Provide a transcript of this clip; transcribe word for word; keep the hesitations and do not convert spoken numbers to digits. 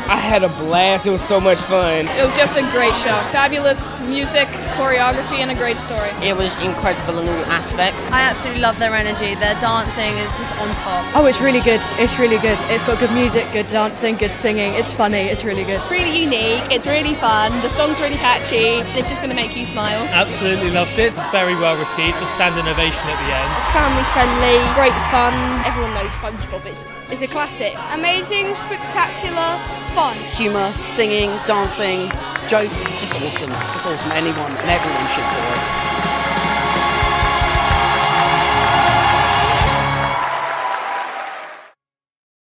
I had a blast. It was so much fun. It was just a great show. Fabulous music, choreography, and a great story. It was incredible in all aspects. I absolutely love their energy. Their dancing is just on top. Oh, it's really good. It's really good. It's got good music, good dancing, good singing. It's funny. It's really good. Really unique. It's really fun. The song's really catchy. It's just going to make you smile. Absolutely loved it. Very well received. A standing ovation at the end. It's family friendly, great fun. Everyone knows SpongeBob. It's it's a classic. Amazing, spectacular, fun. Humour, singing, dancing, jokes. It's just awesome. Just awesome. Anyone and everyone should see it.